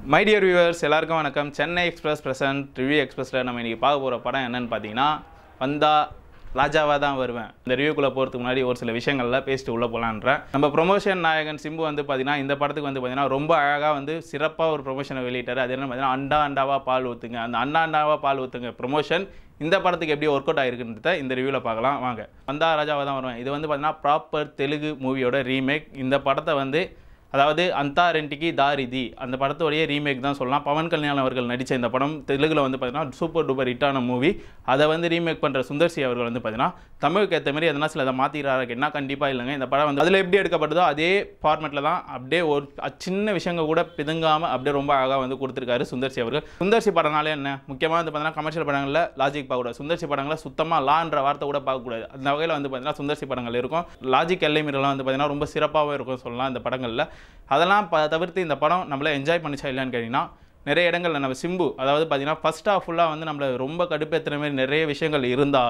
My dear viewers எல்லாருக்கும் வணக்கம். Chennai express present review எக்ஸ்பிரஸில் நம்ம இன்றைக்கி பார்க்க போகிற படம் என்னென்னு பார்த்தீங்கன்னா வந்தால் ராஜாவாக தான் வருவேன். இந்த ரிவ்யூக்குள்ளே போகிறதுக்கு முன்னாடி ஒரு சில விஷயங்கள்லாம் பேசிட்டு உள்ளே போகலான்றேன். நம்ம ப்ரொமோஷன் நாயகன் சிம்பு வந்து பார்த்தீங்கன்னா இந்த படத்துக்கு வந்து பார்த்தீங்கன்னா ரொம்ப அழகாக வந்து சிறப்பாக ஒரு ப்ரொமோஷனை வெளியிட்டார். அது என்னென்னு பார்த்தீங்கன்னா அண்டாவாக பால் ஊற்றுங்க. அந்த அண்டாவாக பால் ஊற்றுங்க ப்ரொமோஷன் இந்த படத்துக்கு எப்படி ஒர்க் அவுட் ஆகிருக்குன்றத இந்த ரிவ்யூவில் பார்க்கலாம் வாங்க. வந்தால் ராஜாவாக தான் வருவேன். இது வந்து பார்த்தீங்கன்னா ப்ராப்பர் தெலுங்கு மூவியோட ரீமேக். இந்த படத்தை வந்து அதாவது அந்தா ரெண்டிக்கு தாரிதி அந்த படத்தோடைய ரீமேக் தான் சொல்லலாம். பவன் கல்யாண் அவர்கள் நடித்த இந்த படம் தெலுங்கில் வந்து பார்த்தீங்கன்னா சூப்பர் டூப்பர் ஹிட்டான மூவி. அதை வந்து ரீமேக் பண்ணுற சுந்தர்சி அவர்கள் வந்து பார்த்தீங்கன்னா தமிழுக்கு ஏற்ற மாதிரி எதனா சில அதை மாற்றிக்கிறாரு என்ன கண்டிப்பாக இல்லைங்க. இந்த படம் வந்து அதில் எப்படி எடுக்கப்பட்டதோ அதே ஃபார்மேட்டில் தான் அப்படியே ஒரு சின்ன விஷயங்கள் கூட பிதுங்காமல் அப்படியே ரொம்ப அழகாக வந்து கொடுத்துருக்காரு சுந்தர்சி அவர்கள். சுந்தர்சி படம்னாலே என்ன முக்கியமாக வந்து பார்த்தீங்கன்னா கமர்ஷியல் படங்களில் லாஜிக் பார்க்கக்கூடாது. சுந்தர்சி படங்களில் சுத்தமாக லான்ற வார்த்தை கூட பார்க்கக்கூடாது. அந்த வகையில் வந்து பார்த்தீங்கன்னா சுந்தர்சி படங்கள் இருக்கும். லாஜிக் எல்லை மீறலாம் வந்து பார்த்தீங்கன்னா ரொம்ப சிறப்பாகவும் இருக்கும் சொல்லலாம் இந்த படங்களில். அதெல்லாம் தவிர்த்து இந்த படம் நம்மளை என்ஜாய் பண்ணிச்சா இல்லைன்னு கேட்டிங்கன்னா நிறைய இடங்களில் நம்ம சிம்பு அதாவது பார்த்தீங்கன்னா ஃபஸ்ட் ஹாஃப் ஃபுல்லாக வந்து நம்மளை ரொம்ப கடுப்பேற்றுற மாதிரி நிறைய விஷயங்கள்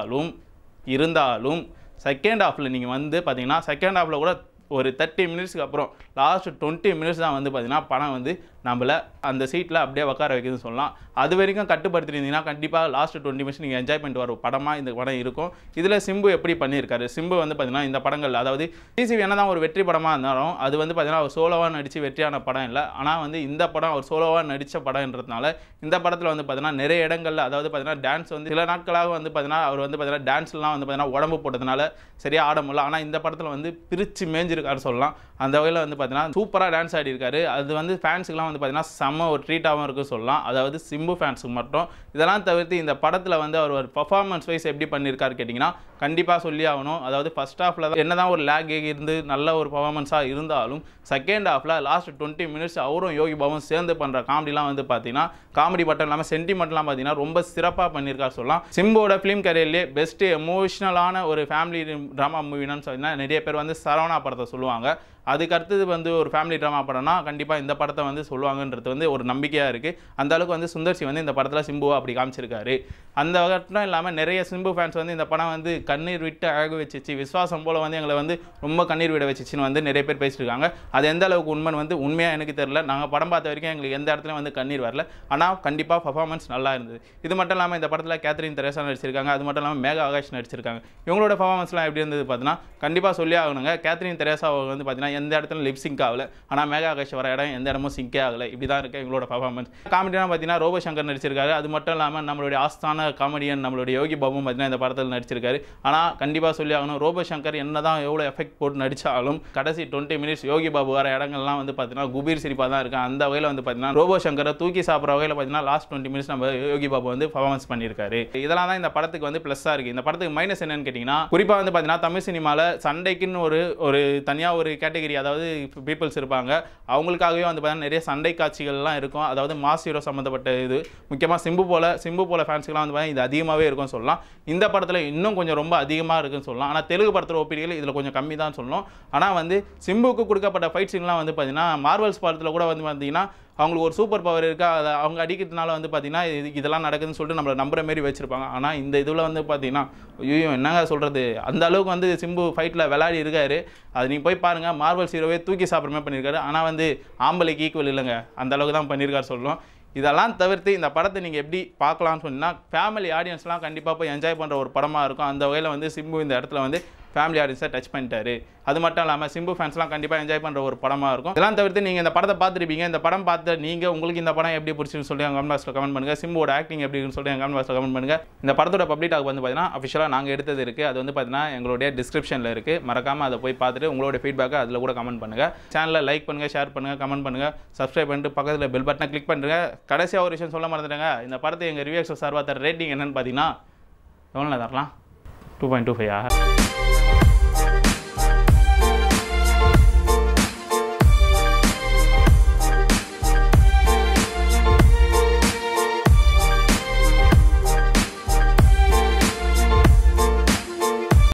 இருந்தாலும் செகண்ட் ஹாஃபில் நீங்கள் வந்து பார்த்தீங்கன்னா செகண்ட் ஹாஃபில் கூட ஒரு 30 மினிட்ஸ்க்கு அப்புறம் லாஸ்ட் 20 மினிட்ஸ் தான் வந்து பார்த்தீங்கன்னா படம் வந்து நம்மளை அந்த சீட்டில் அப்படியே உட்கார வைக்குதுன்னு சொல்லலாம். அது வரைக்கும் கட்டுப்படுத்திருந்தீங்கன்னா கண்டிப்பாக லாஸ்ட் 20 மினிட்ஸ் நீங்கள் என்ஜாய் பண்ணிட்டு வர படமாக இந்த படம் இருக்கும். இதில் சிம்பு எப்படி பண்ணியிருக்காரு, சிம்பு வந்து பார்த்தீங்கன்னா இந்த படங்கள் அதாவது டிசிவி என்ன தான் ஒரு வெற்றி படமாக இருந்தாலும் அது வந்து பார்த்தீங்கன்னா அவர் சோலோவாக நடித்து வெற்றியான படம் இல்லை. ஆனால் வந்து இந்த படம் அவர் சோலோவாக நடித்த படம்ன்றதுனால இந்த படத்தில் வந்து பார்த்தீங்கன்னா நிறைய இடங்களில் அதாவது பார்த்தீங்கன்னா டான்ஸ் வந்து சில நாட்களாக வந்து பார்த்தீங்கன்னா அவர் வந்து பார்த்தீங்கன்னா டான்ஸ்லாம் வந்து பார்த்தீங்கன்னா உடம்பு போட்டதுனால சரியாக ஆட முடியல. ஆனால் இந்த படத்தில் வந்து பிரித்து மேஞ்சிருக்காரு சொல்லலாம். அந்த வகையில் வந்து பார்த்தீங்கன்னா சூப்பராக டான்ஸ் ஆடி இருக்காரு. அது வந்து ஃபேன்ஸுக்குலாம் வந்து பார்த்தீங்கன்னா செம்ம ஒரு ட்ரீட்டாகவும் இருக்குது சொல்லலாம். அதாவது சிம்பு ஃபேன்ஸுக்கு மட்டும். இதெல்லாம் தவிர்த்து இந்த படத்தில் வந்து அவர் ஒரு பர்ஃபார்மன்ஸ் வைஸ் எப்படி பண்ணியிருக்காரு கேட்டிங்கன்னா கண்டிப்பாக சொல்லி ஆகணும். அதாவது ஃபஸ்ட் ஹாஃபில் என்ன தான் ஒரு லேக் இருந்து நல்ல ஒரு பர்ஃபார்மன்ஸாக இருந்தாலும் செகண்ட் ஹாஃபில் லாஸ்ட் 20 மினிட்ஸ் அவரும் யோகி பாபும் சேர்ந்து பண்ணுற காமெடிலாம் வந்து பார்த்தீங்கன்னா காமெடி மட்டும் இல்லாமல் சென்டிமெண்ட்லாம் பார்த்தீங்கன்னா ரொம்ப சிறப்பாக பண்ணியிருக்காரு சொல்லலாம். சிம்போட ஃபிலிம் கரியர்லேயே பெஸ்ட்டு எமோஷ்னலான ஒரு ஃபேமிலி ட்ராமா மூவின்னு சொன்னால் நிறைய பேர் வந்து சரவணா படத்தை சொல்லுவாங்க. அதுக்கு அடுத்தது வந்து ஒரு ஃபேமிலி ட்ராமா படம்னா கண்டிப்பாக இந்த படத்தை வந்து சொல்லுவாங்கன்றது வந்து ஒரு நம்பிக்கையாக இருக்குது. அந்த அளவுக்கு வந்து சுந்தர்சி வந்து இந்த படத்தில் சிம்புவை அப்படி காமிச்சிருக்காரு. அந்த வகட்டும் இல்லாமல் நிறைய சிம்பு ஃபேன்ஸ் வந்து இந்த படம் வந்து கண்ணீர் விட்டு அழகு வச்சிச்சு, விஸ்வாசம் போல் வந்து எங்களை வந்து ரொம்ப கண்ணீர் விட வச்சிச்சின்னு வந்து நிறைய பேர் பேசியிருக்காங்க. அது எந்த அளவுக்கு உண்மைன்னு வந்து உண்மையாக எனக்கு தெரியல. நாங்கள் படம் பார்த்த வரைக்கும் எங்களுக்கு எந்த இடத்துலையும் வந்து கண்ணீர் வரல. ஆனால் கண்டிப்பாக பர்ஃபார்மன்ஸ் நல்லா இருந்தது. இது மட்டும் இல்லாமல் இந்த படத்தில் கேத்ரின் தெரேசா நடிச்சிருக்காங்க. அது மட்டும் இல்லாமல் மேகா ஆகாஷ் நடிச்சிருக்காங்க. இவங்களோட பர்ஃபார்மன்ஸ்லாம் எப்படி இருந்தது பார்த்தீங்கன்னா கண்டிப்பாக சொல்லி ஆகணுங்க. கேத்ரின் தெரேசா வந்து பார்த்தீங்கன்னா எந்த இடத்துல லிப் சிங்க் ஆகலை. ஆனால் மேகா ஆகாஷ் வர இடம் எந்த இடமும் சிங்கே ஆகலை. இப்படி தான் இருக்குது எங்களோட பர்ஃபார்மன்ஸ். காமெடியாக பார்த்தீங்கன்னா ரோபோ சங்கர் நடிச்சிருக்காரு. அது மட்டும் இல்லாமல் நம்மளுடைய ஆஸ்தான காமெடியன் நம்மளுடைய யோகி பாபும் பார்த்தீங்கன்னா இந்த படத்தில் நடிச்சிருக்காரு. ஆனால் கண்டிப்பாக சொல்லி ஆகணும் ரோபோ சங்கர் என்ன தான் எவ்வளோ எஃபெக்ட் போட்டு நடித்தாலும் கடைசி 20 மினிட்ஸ் யோகி பாபு வர இடங்கள்லாம் வந்து பார்த்தீங்கன்னா குபீர் சிரிப்பாக தான் இருக்குது. அந்த வகையில் வந்து பார்த்தீங்கன்னா ரோபோ சங்கரை தூக்கி சாப்பிட்ற வகையில் பார்த்தீங்கன்னா லாஸ்ட் 20 மினிட்ஸ் நம்ம யோகி பாபு வந்து பர்ஃபார்மன்ஸ் பண்ணியிருக்காரு. இதெல்லாம் தான் இந்த படத்துக்கு வந்து ப்ளஸ்ஸாக இருக்குது. இந்த படத்துக்கு மைனஸ் என்னன்னு கேட்டிங்கன்னா குறிப்பாக வந்து பார்த்தீங்கன்னா தமிழ் சினிமாவில் சண்டைக்குன்னு ஒரு தனியாக ஒரு கேட்டகரி அதாவது பீப்புள்ஸ் இருப்பாங்க. அவங்களுக்காகவே வந்து பார்த்தீங்கன்னா நிறைய சண்டை காட்சிகள்லாம் இருக்கும். அதாவது மாஸ் ஹீரோ சம்மந்தப்பட்ட இது முக்கியமாக சிம்பு போல ஃபேன்ஸுக்கெல்லாம் வந்து பார்த்தீங்கன்னா இது அதிகமாகவே இருக்கும்னு சொல்லலாம். இந்த படத்தில் இன்னும் கொஞ்சம் ரொம்ப அதிகமாக இருக்குன்னு சொல்லலாம். ஆனால் தெலுங்கு படத்தில் ஒப்பீடுகள் இதில் கொஞ்சம் கம்மி தான் சொல்லணும். ஆனால் வந்து சிம்புக்கு கொடுக்கப்பட்ட ஃபைட் சீன்லாம் வந்து பார்த்தீங்கன்னா மார்வல்ஸ் படத்தில் கூட வந்து பார்த்தீங்கன்னா அவங்களுக்கு ஒரு சூப்பர் பவர் இருக்கா அதை அவங்க அடிக்கிறதுனால வந்து பார்த்தீங்கன்னா இதெல்லாம் நடக்குதுன்னு சொல்லிட்டு நம்மளை நம்புற மாரி வச்சுருப்பாங்க. ஆனால் இந்த இதில் வந்து பார்த்தீங்கன்னா ஐயோ என்னங்க சொல்கிறது அந்த அளவுக்கு வந்து சிம்பு ஃபைட்டில் விளையாடி இருக்காரு. அது நீங்கள் போய் பாருங்கள். மார்வல்ஸ் ஹீரோவே தூக்கி சாப்பிட்ற மாதிரி பண்ணியிருக்காரு. ஆனால் வந்து ஆம்பளைக்கு ஈக்குவல் இல்லைங்க. அந்த அளவுக்கு தான் பண்ணியிருக்காரு சொல்லணும். இதெல்லாம் தவிர்த்து இந்த படத்தை நீங்கள் எப்படி பார்க்கலான்னு சொன்னால் ஃபேமிலி ஆடியன்ஸ்லாம் கண்டிப்பாக போய் என்ஜாய் பண்ணுற ஒரு படமாக இருக்கும். அந்த வகையில் வந்து சிம்பு இந்த இடத்துல வந்து ஃபேமிலி ஆடியன்ஸை டச் பண்ணிட்டாரு. அது மட்டும் இல்லாமல் சிம்பு ஃபேன்ஸ்லாம் கண்டிப்பாக என்ஜாய் பண்ணுற ஒரு படமாக இருக்கும். இதெல்லாம் தவிர்த்து நீங்கள் இந்த படத்தை பார்த்துருப்பீங்க. இந்த படம் பார்த்து நீங்கள் உங்களுக்கு இந்த படம் எப்படி பிடிச்சின்னு சொல்லி கமெண்ட் பாக்ஸில் கமெண்ட் பண்ணுங்கள். சிம்புவோட ஆக்டிங் எப்படின்னு சொல்லி கமெண்ட் பாக்ஸில் கமெண்ட் பண்ணுங்கள். இந்த படத்தோட பப்ளிக் டாக் வந்து பார்த்தீங்கன்னா அஃபிஷியலாக நாங்கள் எடுத்தது இருக்குது. அது வந்து பார்த்தீங்கன்னா எங்களுடைய டிஸ்கிரிப்ஷனில் இருக்குது. மறக்காமல் அதை போய் பார்த்துட்டு உங்களோட ஃபீட்பேக்கை அதில் கூட கமெண்ட் பண்ணுங்கள். சேனலில் லைக் பண்ணுங்கள், ஷேர் பண்ணுங்கள், கமெண்ட் பண்ணுங்கள், சப்ஸ்கிரைப் பண்ணிட்டு பக்கத்தில் பெல் பட்டனை கிளிக் பண்ணுங்கள். கடைசியாக ஒரு விஷயம் சொல்ல மறந்துட்டாங்க. இந்த படத்தை எங்கள் ரிவ்யூ சார்பாக தர ரேட்டிங் என்னென்னு பார்த்தீங்கன்னா எவ்வளோ தரலாம் 2.25